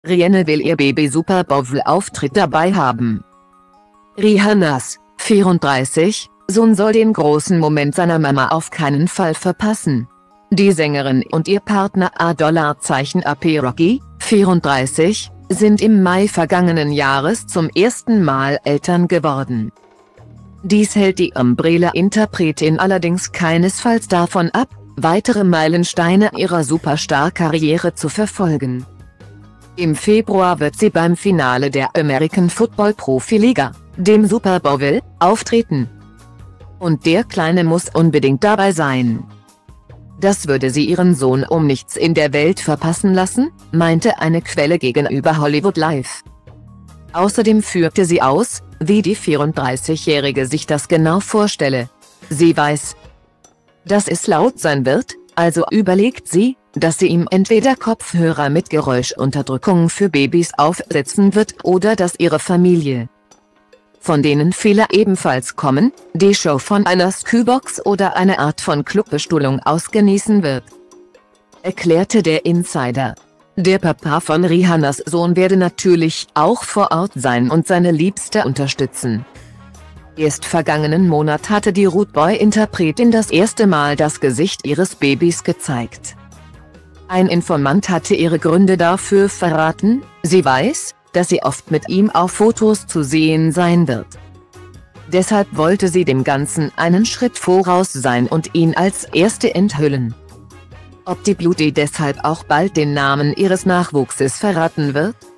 Rihanna will ihr Baby Super Bowl-Auftritt dabei haben. Rihannas, 34, Sohn soll den großen Moment seiner Mama auf keinen Fall verpassen. Die Sängerin und ihr Partner $AP Rocky, 34, sind im Mai vergangenen Jahres zum ersten Mal Eltern geworden. Dies hält die Umbrella-Interpretin allerdings keinesfalls davon ab, weitere Meilensteine ihrer Superstar-Karriere zu verfolgen. Im Februar wird sie beim Finale der American Football Profiliga, dem Super Bowl, auftreten. Und der Kleine muss unbedingt dabei sein. Das würde sie ihren Sohn um nichts in der Welt verpassen lassen, meinte eine Quelle gegenüber Hollywood Live. Außerdem führte sie aus, wie die 34-Jährige sich das genau vorstelle. Sie weiß, dass es laut sein wird, also überlegt sie, dass sie ihm entweder Kopfhörer mit Geräuschunterdrückung für Babys aufsetzen wird oder dass ihre Familie, von denen viele ebenfalls kommen, die Show von einer Skybox oder eine Art von Clubbestuhlung aus genießen wird, erklärte der Insider. Der Papa von Rihannas Sohn werde natürlich auch vor Ort sein und seine Liebste unterstützen. Erst vergangenen Monat hatte die Rude Boy-Interpretin das erste Mal das Gesicht ihres Babys gezeigt. Ein Informant hatte ihre Gründe dafür verraten: sie weiß, dass sie oft mit ihm auf Fotos zu sehen sein wird. Deshalb wollte sie dem Ganzen einen Schritt voraus sein und ihn als Erste enthüllen. Ob die Blutie deshalb auch bald den Namen ihres Nachwuchses verraten wird?